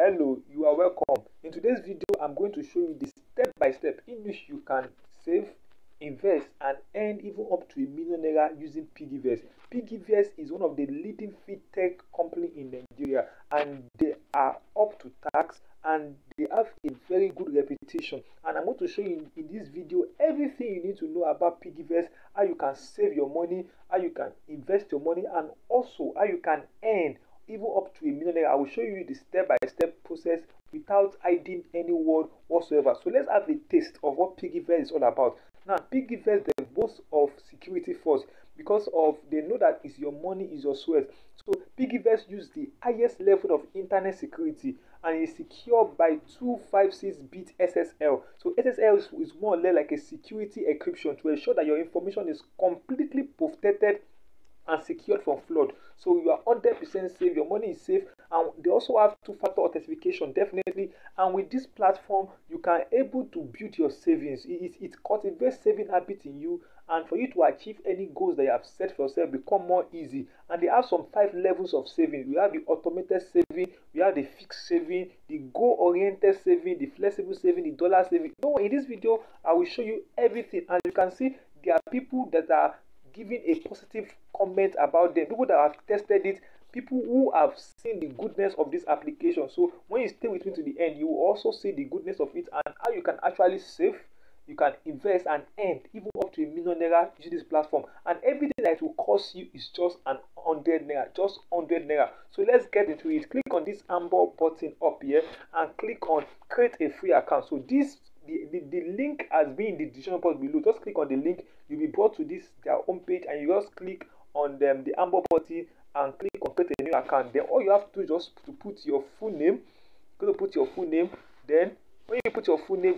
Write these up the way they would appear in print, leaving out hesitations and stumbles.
Hello, you are welcome. In today's video, I'm going to show you the step by step in which you can save, invest, and earn even up to ₦1,000,000 using PiggyVest. PiggyVest is one of the leading fintech company in Nigeria, and they are up to tax and they have a very good reputation. And I'm going to show you in this video everything you need to know about PiggyVest, how you can save your money, how you can invest your money, and also how you can earn even up to ₦1,000,000. I will show you the step-by-step process without hiding any word whatsoever. So let's have a taste of what PiggyVest is all about. Now, PiggyVest, they boast of security first because of they know that it's your money, is your sweat. So PiggyVest use the highest level of internet security and is secured by 256-bit SSL. So SSL is more or less like a security encryption to ensure that your information is completely protected and secured from flood. So you are 100% safe, your money is safe, and they also have two-factor authentication, definitely. And with this platform, you can able to build your savings. It cultivates saving habit in you, and for you to achieve any goals that you have set for yourself become more easy. And they have some 5 levels of saving. We have the automated saving, we have the fixed saving, the goal-oriented saving, the flexible saving, the dollar saving. No, in this video, I will show you everything, and you can see there are people that are giving a positive comment about them, people that have tested it, people who have seen the goodness of this application. So when you stay with me to the end, you will also see the goodness of it and how you can actually save, you can invest and earn even up to ₦1,000,000 using this platform. And everything that it will cost you is just an 100 naira, just 100 naira. So let's get into it. Click on this amber button up here and click on create a free account. So this the link has been in the description box below. Just click on the link, you'll be brought to this their homepage, and you just click on the amber button and click on create a new account. Then all you have to do is just to put your full name. You're going to put your full name. Then when you put your full name,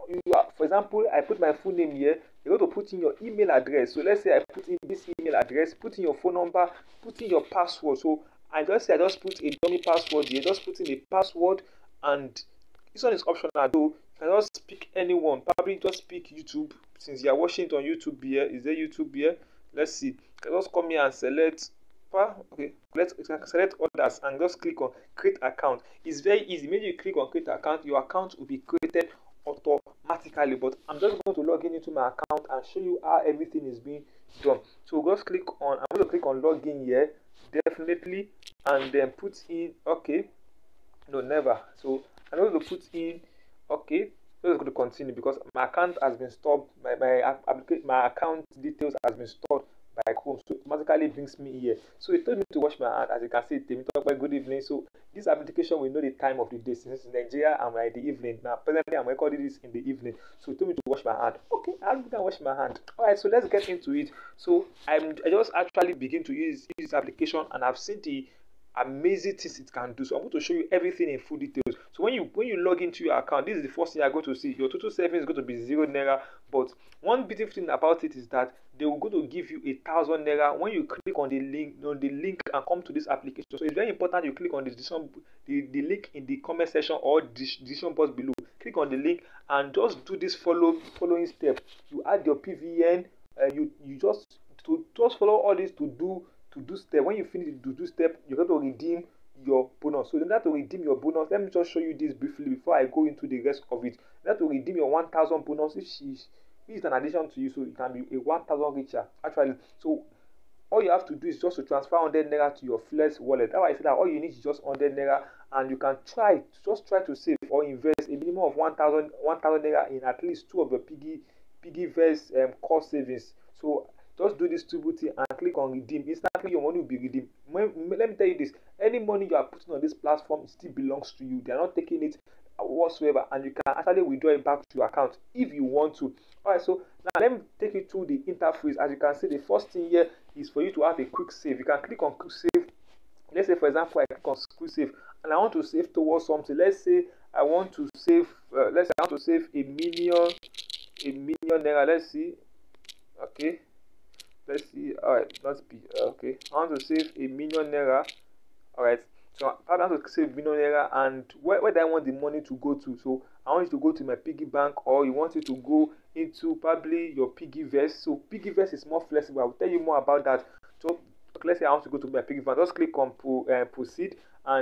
for example, I put my full name here. You're going to put in your email address. So let's say I put in this email address, put in your phone number, put in your password. So I just put a dummy password here. Just put in a password, and this one is optional though. You can just pick anyone. Probably just pick YouTube since you are watching it on YouTube here. Is there YouTube here? Let's see. You can just come here and select. Okay, let's select others and just click on create account. It's very easy. Maybe you click on create account, your account will be created automatically. But I'm just going to log into my account and show you how everything is being done. So just click on. I'm going to click on login here, definitely, and then put in. Okay, no, never. So I'm going to put in. Okay, so it's going to continue because my account has been stopped. My account details has been stored by Chrome, so it automatically brings me here. So it told me to wash my hand. As you can see, Temi talk about good evening. So this application will know the time of the day. Since in Nigeria I'm in the evening now. Presently I'm recording this in the evening. So it told me to wash my hand. Okay, I'm going to wash my hand. Alright, so let's get into it. So I just actually begin to use this application, and I've seen the amazing things it can do. So I'm going to show you everything in full details. So when you log into your account, this is the first thing you're going to see. Your total savings is going to be 0 naira. But one beautiful thing about it is that they will go to give you 1,000 naira when you click on the link and come to this application. So it's very important you click on the link in the comment section or description box below. Click on the link and just do this following step. You add your PVN. You just follow all this to do step. When you finish the do step, you're going to redeem your bonus. So in order to redeem your bonus, let me just show you this briefly before I go into the rest of it. In order to redeem your 1,000 bonus, which is an addition to you, so you can be a 1,000 richer actually. So all you have to do is just to transfer 100 naira to your Flex wallet. That's why I said that all you need is just 100 naira, and you can try to save or invest a minimum of 1,000 naira in at least 2 of your PiggyVest core savings. So just do this triple thing and click on redeem. Instantly your money will be redeemed. Let me tell you this, any money you are putting on this platform still belongs to you. They are not taking it whatsoever, and you can actually withdraw it back to your account if you want to. Alright, so now let me take you through the interface. As you can see, the first thing here is for you to have a quick save. You can click on quick save. Let's say for example I click on quick save and I want to save towards something. Let's say I want to save ₦1,000,000 naira. Let's see. Okay, let's see. Alright, not be okay. I want to save ₦1,000,000 naira. Alright, so I want to save ₦1,000,000 naira, and where do I want the money to go to? So I want you to go to my piggy bank, or you want it to go into probably your PiggyVest. So PiggyVest is more flexible. I will tell you more about that. So let's say I want to go to my piggy bank. Just click on proceed, and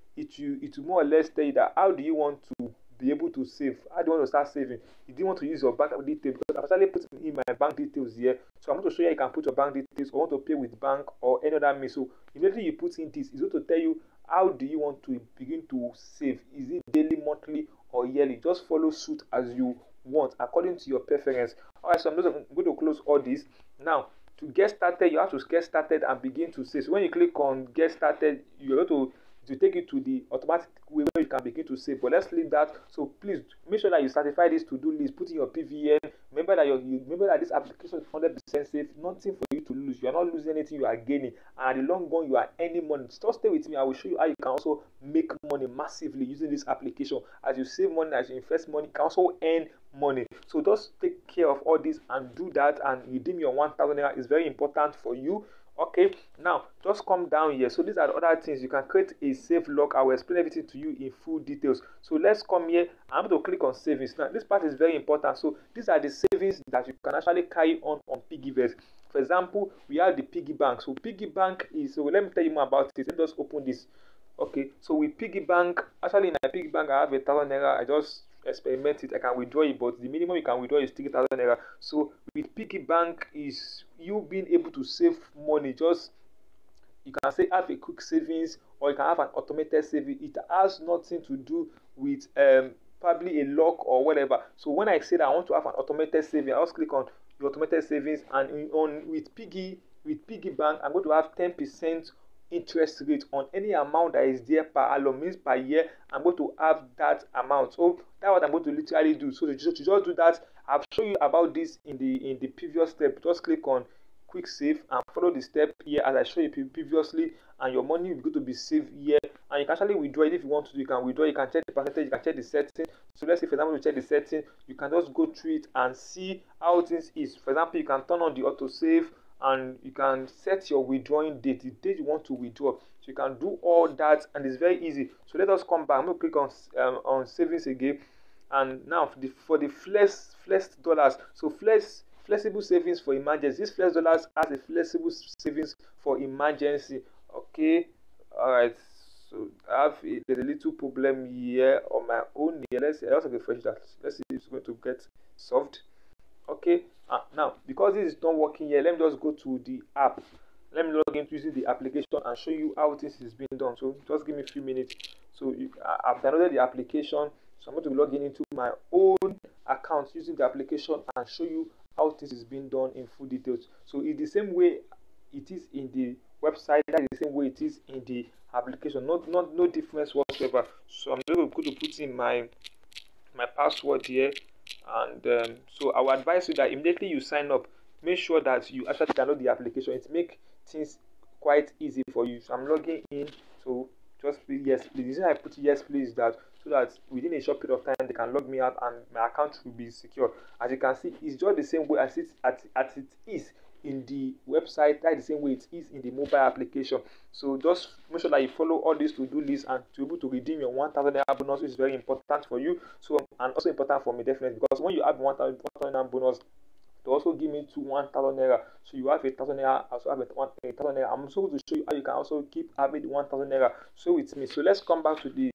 it will more or less tell you that how do you want to be able to save. How do you want to start saving? You didn't want to use your bank details because I've actually put in my bank details here. So I'm going to show you how you can put your bank details or want to pay with bank or any other means. So immediately you put in this, it's going to tell you how do you want to begin to save. Is it daily, monthly, or yearly? Just follow suit as you want according to your preference. Alright, so I'm going to close all this. Now, to get started, you have to get started and begin to save. So when you click on get started, you're going to take you to the automatic way where you can begin to save. But let's leave that. So please make sure that you certify this to-do list, put in your PVN. Remember that remember that this application is 100% safe. Nothing for you to lose. You are not losing anything. You are gaining. And at the long run, you are earning money. Just stay with me. I will show you how you can also make money massively using this application. As you save money, as you invest money, you can also earn money. So just take care of all this and do that and redeem your 1,000 naira. It's very important for you. Okay, now just come down here. So these are the other things. You can create a save log. I will explain everything to you in full details. So let's come here. I'm going to click on savings. Now this part is very important. So these are the savings that you can actually carry on Piggyvest. For example, we have the piggy bank. So piggy bank is, so let me tell you more about it. Let me just open this. Okay, so with piggy bank, actually in my piggy bank I have 1,000 naira. I just experiment it. I can withdraw it, but the minimum you can withdraw is 3,000 naira. So with piggy bank is you being able to save money. Just you can say have a quick savings or you can have an automated saving. It has nothing to do with probably a lock or whatever. So when I say that I want to have an automated saving, I just click on the automated savings, and with piggy bank I'm going to have 10% interest rate on any amount that is there per annum, means per year. I'm going to have that amount. So that's what I'm going to literally do. So to just do that, I've shown you about this in the previous step. Just click on quick save and follow the step here as I showed you previously, and your money will go to be saved here. And you can actually withdraw it if you want to. You can withdraw, you can check the percentage, you can check the setting. So let's say for example you check the setting, you can just go through it and see how things is. For example, you can turn on the auto save and you can set your withdrawing date, the date you want to withdraw. So you can do all that and it's very easy. So let us come back. I'm going to click on savings again. And now for the flex dollars. So flexible savings for emergency. This flex dollars has a flexible savings for emergency. Okay, all right. So there's a little problem here on my own here. Let's see. I also refresh that. Let's see if it's going to get solved. Okay, now because this is not working here, let me just go to the app. Let me log in using the application and show you how this is being done. So just give me a few minutes. So I've downloaded the application. So I'm going to log in into my own account using the application and show you how this is being done in full details. So it's the same way it is in the website, that is the same way it is in the application. No difference whatsoever. So I'm going to put in my password here, and so I will advise you that immediately you sign up, make sure that you actually download the application. It makes things quite easy for you. So I'm logging in. So just please, yes please. The reason I put yes please that so that within a short period of time they can log me out and my account will be secure. As you can see, it's just the same way as it is in the website. That's the same way it is in the mobile application. So just make sure that you follow all these to-do lists and to be able to redeem your 1,000 naira bonus is very important for you. So and also important for me definitely, because when you have 1,000 naira bonus, they also give me 1,000 naira. So you have 1,000 naira, also have 1,000 naira. I'm also going to show you how you can also keep having 1,000 naira. So with me. So let's come back to the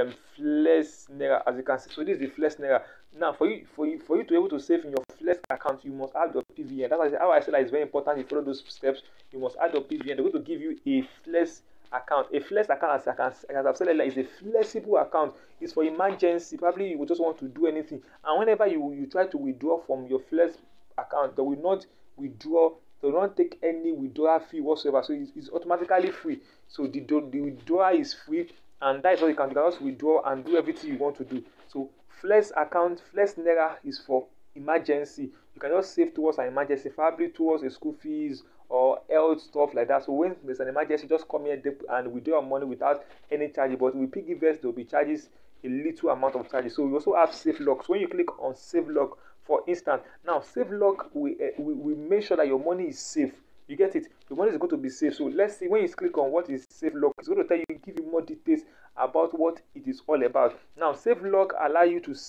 flex naira. As you can see, so this is the flex naira. Now for you to be able to save in your flex account, you must add your PVN. That's how I said that it's very important. You follow those steps. You must add your PVN. They're going to give you a flex account. A flex account, as I've said earlier, is a flexible account. It's for emergency. Probably you will just want to do anything, and whenever you try to withdraw from your flex account, they will not withdraw, they will not take any withdrawal fee whatsoever. So it's automatically free. So the withdrawal is free, and that is what you can just withdraw and do everything you want to do. So flex account, flex naira is for emergency. You can just save towards an emergency, probably towards a school fees or health stuff like that. So when there's an emergency, just come here and withdraw your money without any charge. But with Piggyvest, there will be charges, a little amount of charges. So we also have save log. So when you click on save log, for instance, now save log we make sure that your money is safe. You get it? Your money is going to be safe. So let's see, when you click on what is save log, it's going to tell you, give you more details about what it is all about. Now save log allow you to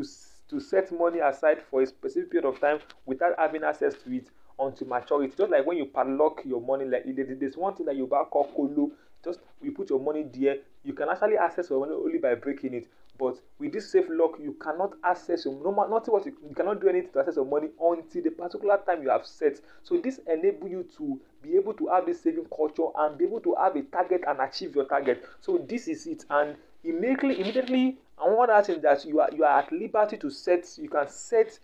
set money aside for a specific period of time without having access to it until maturity. Just like when you padlock your money, like there's one thing that you call kolo. Just you put your money there. You can actually access your money only by breaking it. But with this safe lock, you cannot access your nothing what you cannot do anything to access your money until the particular time you have set. So this enable you to be able to have this saving culture and be able to have a target and achieve your target. So this is it. And immediately, and one other thing that you are at liberty to set. You can set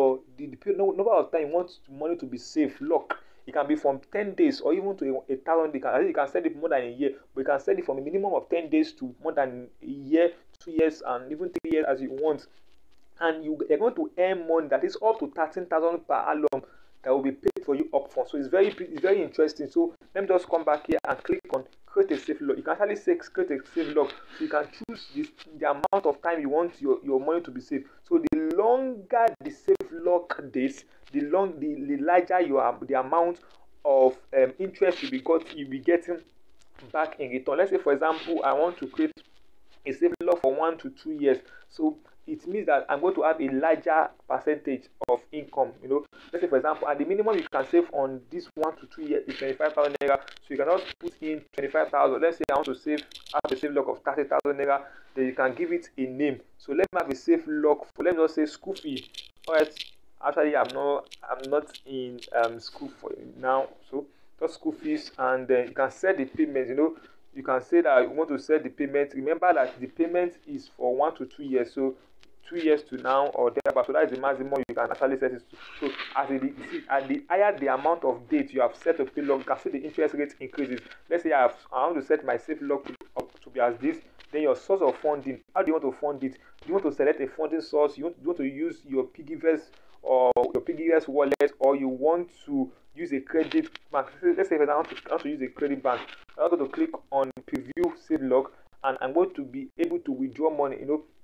the number of time you want money to be safe lock. It can be from 10 days or even to a thousand. You can set it more than a year, but you can set it from a minimum of 10 days to more than a year, 2 years, and even 3 years as you want. And you're going to earn money that is up to 13,000 per annum that will be paid for you upfront. So it's very interesting. So let me just come back here and click on create a safe log. You can actually say create a safe log. So you can choose the amount of time you want your money to be safe. So the longer the safe log days, the larger the amount of interest you'll be getting back in return. Let's say for example I want to create a safe log for 1 to 2 years. So it means that I'm going to have a larger percentage of income. Let's say for example, at the minimum you can save on this 1 to 2 years is 25,000 naira. So you can also put in 25,000. Let's say I want to have a safe log of 30,000 naira. Then you can give it a name. So let me have a safe log for, let me just say school fee. Alright. Actually, I'm not in school for now. So just school fees, and then you can set the payment. You can say that you want to set the payment. Remember that the payment is for 1 to 2 years. So 2 years to now or thereabout. So that is the maximum you can actually set it to. So at the higher the amount of date you have set to pay log, you can see the interest rate increases. Let's say I want to set my safe log to be as this. Then your source of funding. How do you want to fund it? Do you want to select a funding source? You want to use your PiggyVest or your PiggyVest wallet, or you want to use a credit bank? Let's say if I want to use a credit bank, I'm going to click on preview save log, and I'm going to be able to withdraw money.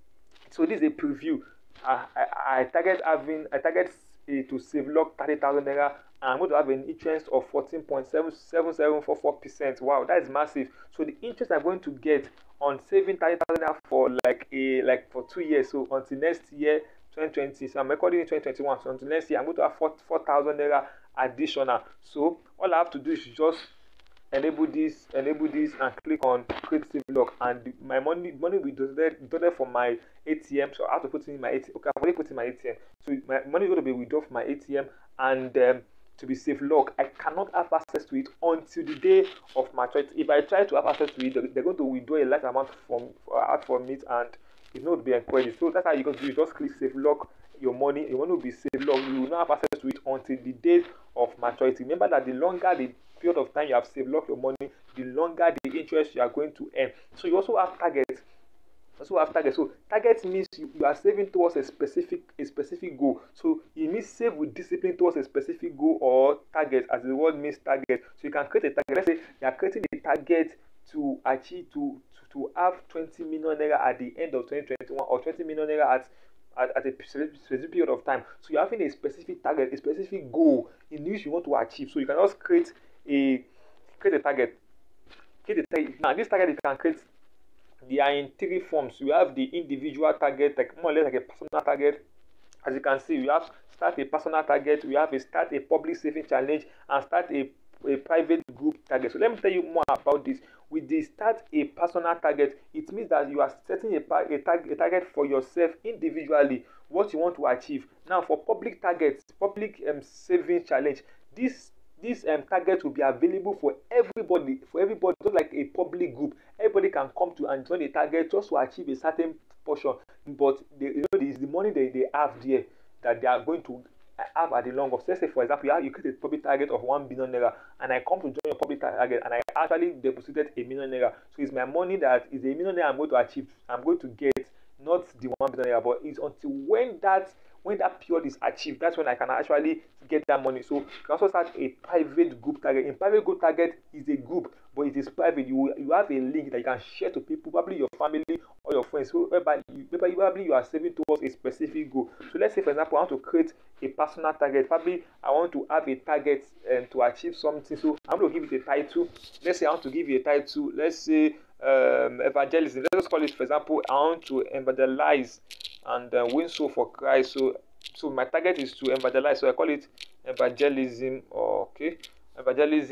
So this is a preview. I target to save log 30,000 naira, and I'm going to have an interest of 14.7744%. Wow, that is massive. So the interest I'm going to get on saving 30,000 naira for for 2 years. So until next year, 2020. So I'm recording in 2021. So until next year, I'm going to have 4,000 naira additional. So all I have to do is just enable this, and click on create save log, and my money will be deducted from my ATM. So I have to put it in my ATM. Okay, I've already put in my ATM. So my money is going to be withdrawn from my ATM, and to be safe log, I cannot have access to it until the day of my choice. If I try to have access to it, they're going to withdraw a large amount out from it, and it's not be encouraged. So that's how you can do. You just click save log your money. You want to be safe log. You will not have access to it until the day of maturity. Remember that the longer the period of time you have saved lock your money, the longer the interest you are going to earn. So you also have targets. So targets means you are saving towards a specific goal. So it means save with discipline towards a specific goal or target, as the word means target. So you can create a target. Let's say you are creating a target to achieve to have 20 million naira at the end of 2021, or 20 million naira at a specific period of time. So you're having a specific target, a specific goal in which you want to achieve. So you can just create a target. Now this target you can create, they are in 3 forms. You have the individual target, like more or less like a personal target. As you can see, we have start a personal target, we have start a public saving challenge, and start a private group target. So let me tell you more about this. With the start a personal target, it means that you are setting a target for yourself individually, what you want to achieve. Now for public targets, public saving challenge, this target will be available for everybody, just like a public group. Everybody can come to and join the target just to achieve a certain portion, but the money they have there that they are going to have at the long run. So let's say for example you create a public target of 1 billion naira, and I come to join your public target, and I actually deposited a million naira. So it's my money that is a million naira I'm going to achieve, I'm going to get, not the 1 billion naira, but it's until when that period is achieved, that's when I can actually get that money. So you can also start a private group target. In private group target is a group, but it is private. You have a link that you can share to people, probably your family or your friends, so whereby you are saving towards a specific goal. So let's say for example I want to create a personal target. Probably I want to have a target to achieve something. So I'm going to give it a title. Let's say I want to give you a title. Let's say evangelism. Let's just call it, for example, I want to evangelize and win soul for Christ. So my target is to evangelize. So I call it evangelism. Okay, evangelism.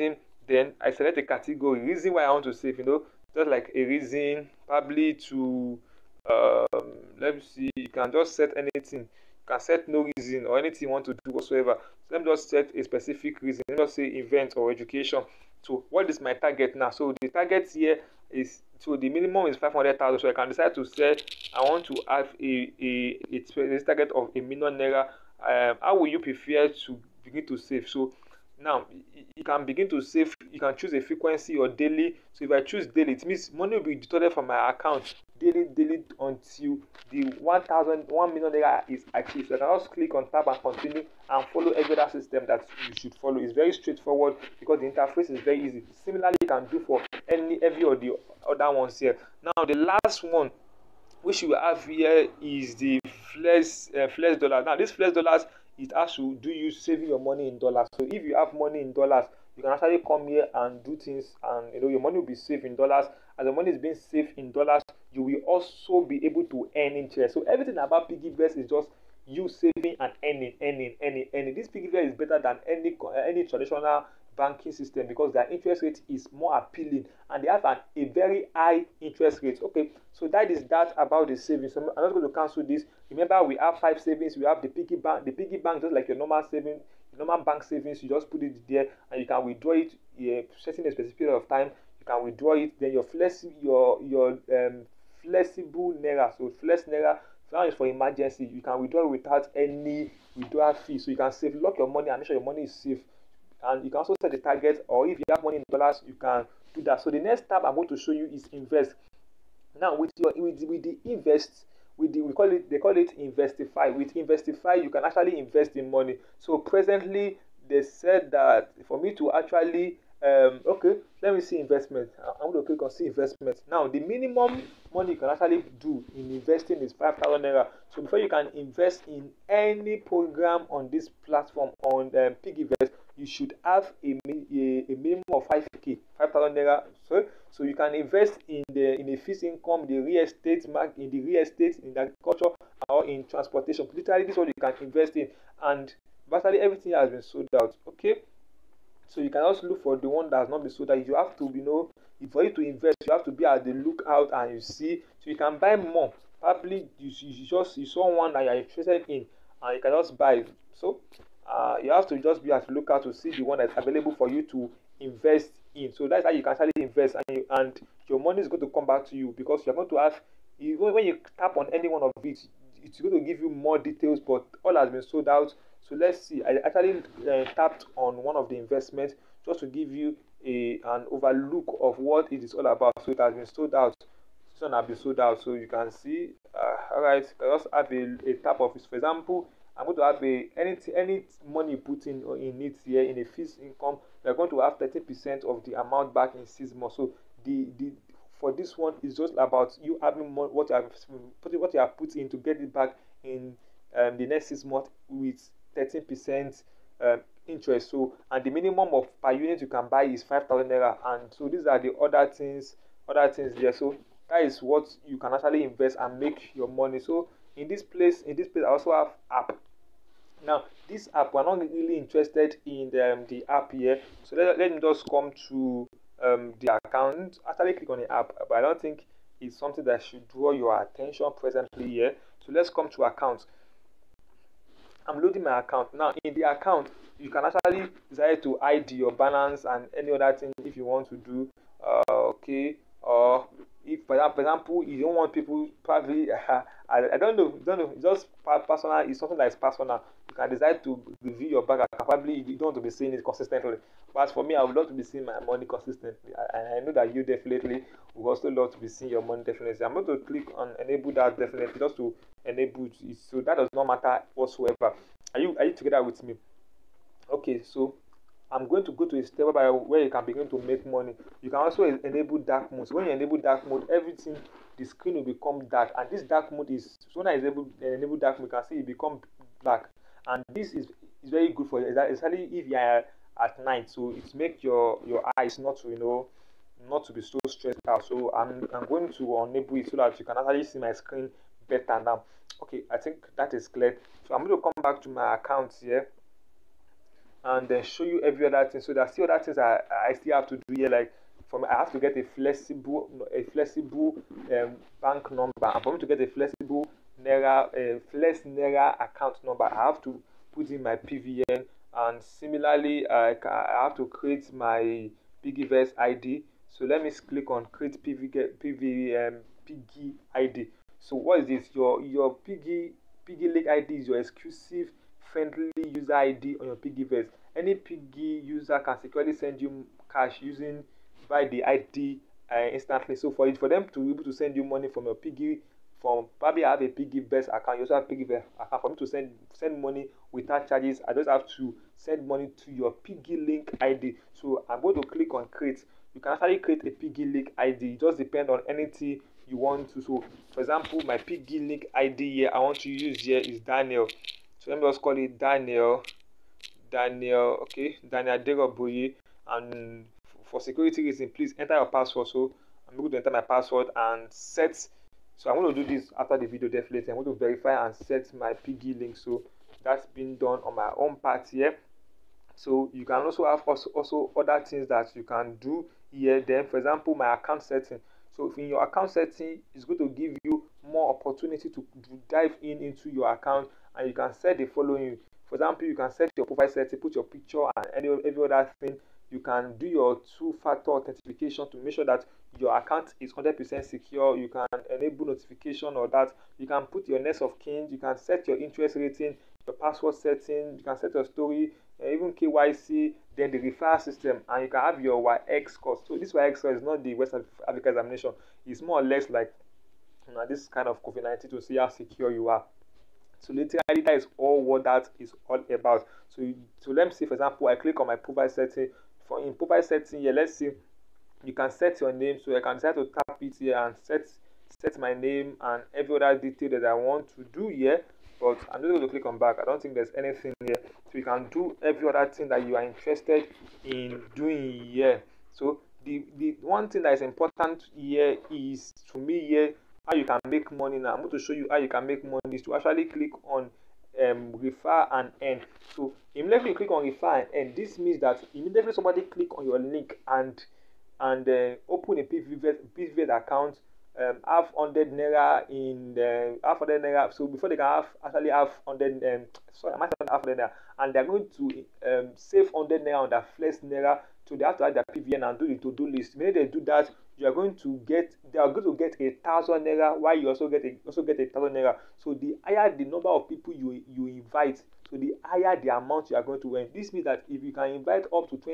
Then I select a category. Reason why I want to save, just like a reason, probably to let me see. You can just set anything. You can set no reason or anything you want to do whatsoever. So let me just set a specific reason. Let me just say event or education. So what is my target now? So the target here is, so the minimum is 500,000. So I can decide to say I want to have a target of ₦1,000,000. How will you prefer to begin to save? So now you can begin to save. You can choose a frequency or daily. So if I choose daily, it means money will be deducted from my account daily until the 1,000,000 naira is achieved. So I can just click on tap and continue and follow every other system that you should follow. It's very straightforward because the interface is very easy. Similarly, you can do for every of the other ones here. Now the last one which you have here is the flex dollar. Now this flex dollars, it has to do you saving your money in dollars. So if you have money in dollars, you can actually come here and do things, and your money will be saved in dollars. As the money is being saved in dollars, you will also be able to earn interest. So everything about piggyvest is just you saving and earning. This piggyvest is better than any traditional banking system because their interest rate is more appealing and they have a very high interest rate. Okay, so that is that about the savings. So I'm not going to cancel this. Remember, we have 5 savings. We have the piggy bank. The piggy bank, just like your normal saving, your normal bank savings, you just put it there and you can withdraw it, setting a specific period of time. You can withdraw it. Then your flexible naira. So flex naira, that is for emergency. You can withdraw without any withdrawal fee. So you can save, lock your money and make sure your money is safe. And you can also set the target, or if you have money in dollars, you can do that. So the next tab I'm going to show you is invest. Now with the invest, with the they call it Investify. With Investify, you can actually invest in money. So presently, they said that for me to actually okay, let me see investment. I'm going to click on see investment. Now the minimum money you can actually do in investing is 5,000 naira. So before you can invest in any program on this platform on Piggyvest, you should have a minimum of 5k, 5,000 naira. So you can invest in a fixed income, the real estate market, in the real estate, in agriculture, or in transportation. Literally, this is what you can invest in, and virtually everything has been sold out. Okay, so you can also look for the one that has not been sold out. You have to, for you to invest, you have to be at the lookout and you see, so you can buy more. Probably you saw one that you are interested in, and you can just buy it. So you have to just be at the lookout to see the one that's available for you to invest in. So that's how you can actually invest, and your money is going to come back to you because you're going to have, even when you tap on any one of it, it's going to give you more details, but all has been sold out. So let's see. I actually tapped on one of the investments just to give you an overlook of what it is all about. So it has been sold out. This one has been sold out. So you can see. All right. I just have a tap of it. For example, I'm going to have any money you put in it here in a fixed income. You're going to have 30% of the amount back in 6 months. So the for this one is just about you having more, what you have put in to get it back in the next 6 months with 13% interest. So and the minimum of per unit you can buy is 5,000 naira. And so these are the other things there. So that is what you can actually invest and make your money. So in this place I also have app. Now this app, we're not really interested in the app here. So let me just come to the account. Actually click on the app, but I don't think it's something that should draw your attention presently here. So let's come to account. I'm loading my account. Now in the account, you can actually decide to hide your balance and any other thing if you want to do. Okay, or if for example you don't want people probably I don't know, just personal, is something that is personal. You can decide to review your bank account. Probably you don't want to be seeing it consistently. But as for me, I would love to be seeing my money consistently. I know that you definitely would also love to be seeing your money definitely. I'm going to click on enable that definitely just to enable it. So that does not matter whatsoever. Are you together with me? Okay, so I'm going to go to a step where you can begin to make money. You can also enable dark mode. So when you enable dark mode, everything, the screen will become dark. And this dark mode is, so when I enable dark mode, you can see it become black. And this is very good for you, especially if you are at night. So it makes your eyes not to, not to be so stressed out. So I'm going to enable it so that you can actually see my screen better now. Okay, I think that is clear. So I'm going to come back to my account here. and then show you every other thing. So there's still other things I still have to do here. Like for me, I have to get a flexible bank number, and for me to get a flexible flex Naira account number, I have to put in my PVN, and similarly, I have to create my Piggyverse ID. So let me click on create Piggy ID. So what is this? Your Piggy Link ID is your exclusive friendly user ID on your Piggyverse. Any Piggy user can securely send you cash using by the ID instantly. So for them to be able to send you money from your Piggy, from probably I have a Piggyverse account, you also have Piggyverse account. For me to send money without charges, I just have to send money to your Piggy Link ID. So I'm going to click on create. You can actually create a Piggy Link ID. It just depends on anything you want to. So for example, my Piggy Link ID here I want to use here is Daniel. So let me just call it Daniel. Okay, Daniel Deroboye. And for security reason, please enter your password. So I'm going to enter my password and set. So I'm going to do this after the video definitely. I'm going to verify and set my Piggy link. So that's been done on my own part here. So you can also have also other things that you can do here. Then for example, my account setting. So in your account setting, it's going to give you more opportunity to dive into your account, and you can set the following. For example, you can set your profile setting, put your picture and every other thing. You can do your two-factor authentication to make sure that your account is 100% secure. You can enable notification or that. You can put your next of kin. You can set your interest rating, your password setting. You can set your story, even KYC, then the referral system, and you can have your YX score. So this YX score is not the West Africa examination. It's more or less like this kind of COVID-19 to see how secure you are. So literally that is all what that is all about. So let me see, for example, I click on my profile setting. For in profile setting here, let's see, you can set your name. So I can decide to tap it here and set my name and every other detail that I want to do here. But I'm just going to click on back. I don't think there's anything here. So you can do every other thing that you are interested in doing here. So the one thing that is important here is, to me here, how you can make money. Now I'm going to show you how you can make money is to actually click on refer and earn. So immediately you click on refer and earn, this means that immediately somebody click on your link and open a PVverse account, have 100 naira in the half 100 naira. So before they can actually have 100 sorry, I might have 100 naira, and they're going to save 100 naira on their flex naira. So they have to add their PVN and do the to-do list. When they do that, they are going to get 1,000 naira, while you also get a 1,000 naira. So the higher the number of people you invite, so the higher the amount you are going to earn. This means that if you can invite up to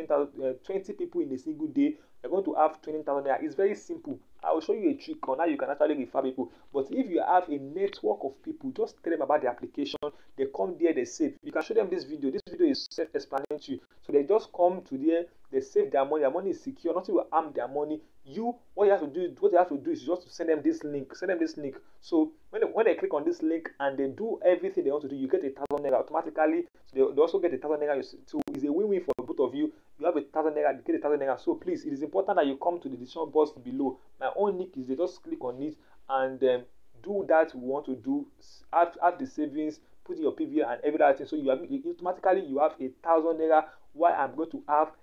20 people in a single day, you're going to have 20,000 naira. It's very simple. I will show you a trick on how you can actually refer people. But if you have a network of people, just tell them about the application. They come there, they save. You can show them this video. This video is self-explanatory. So they just come to there, they save their money. Their money is secure. Nothing will harm their money. What you have to do is just to send them this link. Send them this link. So when they click on this link and they do everything they want to do, you get 1,000 naira automatically. So they also get 1,000 naira. So it's a win-win for both of you. You have 1,000 naira, you get 1,000 naira. So please, it is important that you come to the description box below. My own link is there. Just click on it and do that we want to do. Add the savings, put in your PV and every other thing. So automatically you have 1,000 naira. While I'm going to have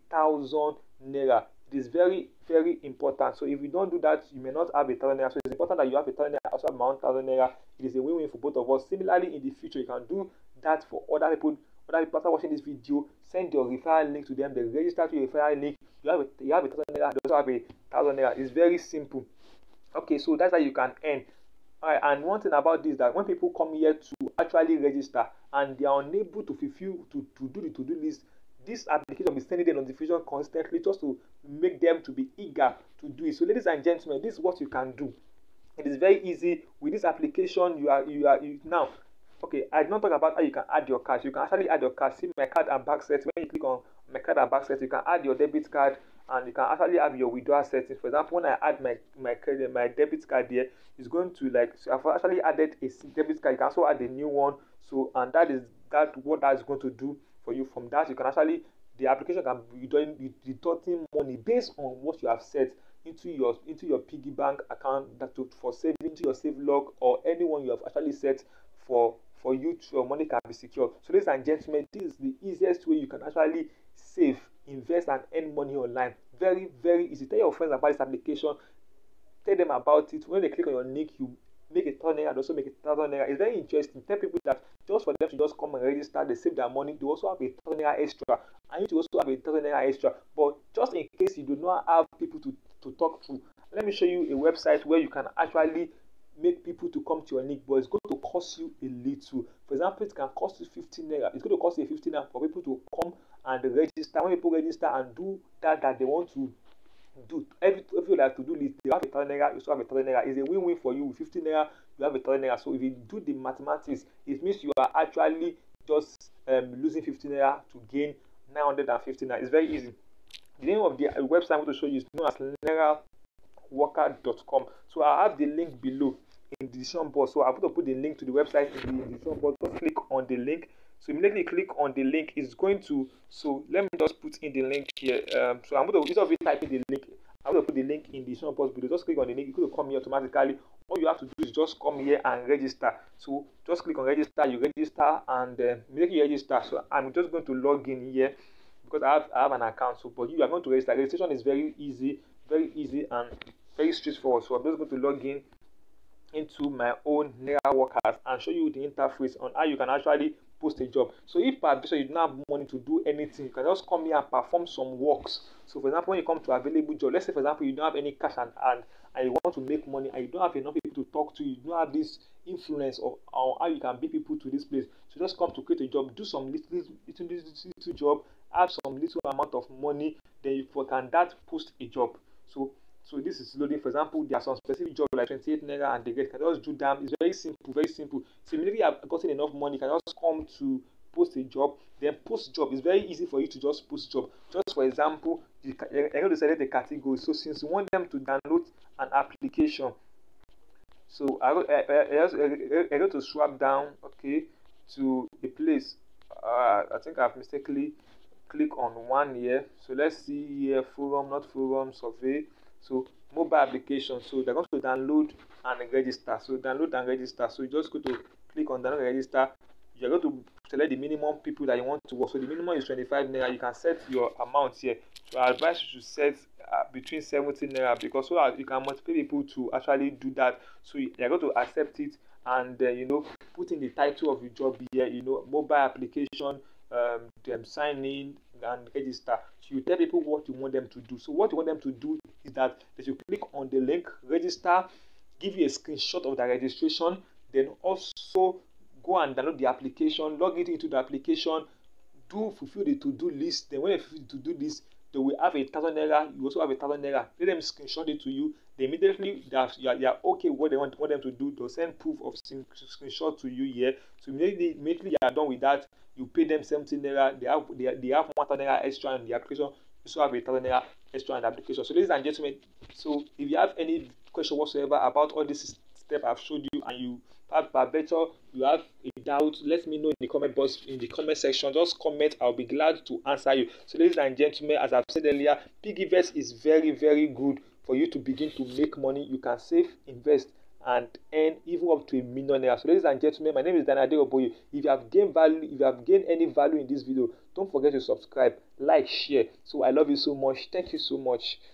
1,000 naira. It is very, very important. So if you don't do that, you may not have 1,000 naira. So it's important that you have 1,000 naira, also have my 1,000 naira. It is a win-win for both of us. Similarly, in the future, you can do that for other people. Other people after watching this video, send your referral link to them. They register to your referral link. You have 1,000 naira. They also have 1,000 naira. It's very simple. Okay, so that's how you can earn. Alright, and one thing about this, that when people come here to actually register and they are unable to fulfill to do the to-do list, this application will be sending them notification constantly just to make them to be eager to do it. So ladies and gentlemen, this is what you can do. It is very easy with this application. You now. Okay, I did not talk about how you can add your cards. You can actually add your cards. See my card and back set. When you click on my card and back set, you can add your debit card and you can actually have your withdrawal settings. For example, when I add my debit card here, it's going to so I've actually added a debit card. You can also add a new one. So and what that is going to do for you. From that, you can actually, the application can be deducting money based on what you have set into your piggy bank account for saving, into your save log or anyone you have actually set for for you to, your money can be secure. So ladies and gentlemen, this is the easiest way you can actually save, invest, and earn money online. Very, very easy. Tell your friends about this application. Tell them about it. When they click on your link, you make 1,000 naira and also make 1,000 naira. It's very interesting. Tell people that just for them to just come and register, they save their money. They also have 1,000 naira extra, and you to also have 1,000 naira extra. But just in case you do not have people to talk to, let me show you a website where you can actually make people to come to your link, but it's going to cost you a little. For example, it can cost you 15 naira. It's going to cost you 15 naira for people to come and register. When people register and do that they want to do, every like to do list, they have 1,000 naira, you also have 1,000 naira. It's a win-win for you. With 15 naira, you have 1,000 naira. So if you do the mathematics, it means you are actually just losing 15 naira to gain 950 naira. It's very easy. The name of the website I'm going to show you is known as nairaworker.com. So I have the link below in the description box. So I'm going to put the link to the website in the description box. Just click on the link. So immediately click on the link, it's going to, so let me just put in the link here. So I'm going to, instead of typing the link, I'm going to put the link in the description box below. Just click on the link, it's going to come here automatically. All you have to do is just come here and register. So just click on register, you register, and immediately you register. So I'm just going to log in here because I have an account. So but you are going to register. Registration is very easy and very straightforward. So I'm just going to log in into my own Naira Workers and show you the interface on how you can actually post a job. So if perhaps you don't have money to do anything, you can just come here and perform some works. So for example, when you come to available job, let's say for example you don't have any cash and you want to make money and you don't have enough people to talk to, you don't have this influence on how you can bring people to this place. So just come to create a job, do some little job, have some little amount of money, then you can post a job. So this is loading. For example, there are some specific jobs like 28 naira and they get, can just do them. It's very simple, very simple. So immediately I've gotten enough money, can just come to post a job. Then post job. It's very easy for you to just post job. Just for example, you're going to select the category. So since you want them to download an application, so I go to swap down, okay, to a place. I think I've mistakenly click on one here. So let's see here, forum, not forum, survey. So mobile application. So they're going to download and register. So download and register. So you just go to click on download and register. You're going to select the minimum people that you want to work. So the minimum is 25 naira. You can set your amount here. So I advise you to set between 17 naira because so that you can multiple people to actually do that. So you're going to accept it and put in the title of your job here. Mobile application. Them sign in and register. So you tell people what you want them to do. So what you want them to do is that they should click on the link, register, give you a screenshot of the registration, then also go and download the application, log it into the application, fulfill the to-do list. Then when they fulfill the to-do list, they will have 1,000 naira. You also have 1,000 naira. Let them screenshot it to you. They immediately you are okay with what they want them to do. They'll send proof of screenshot to you here. So immediately you are done with that. You pay them 17 naira. They have 1,000 naira extra in the application. You also have 1,000 naira extra in the application. So ladies and gentlemen, so if you have any question whatsoever about all this step I've showed you, and you have better, you have a doubt, let me know in the comment box, in the comment section. Just comment, I'll be glad to answer you. So ladies and gentlemen, as I've said earlier, Piggyvest is very, very good for you to begin to make money. You can save, invest, and earn even up to ₦1 million. So ladies and gentlemen, my name is Daniel Aderoboye. If you have gained any value in this video, don't forget to subscribe, like, share. So I love you so much. Thank you so much.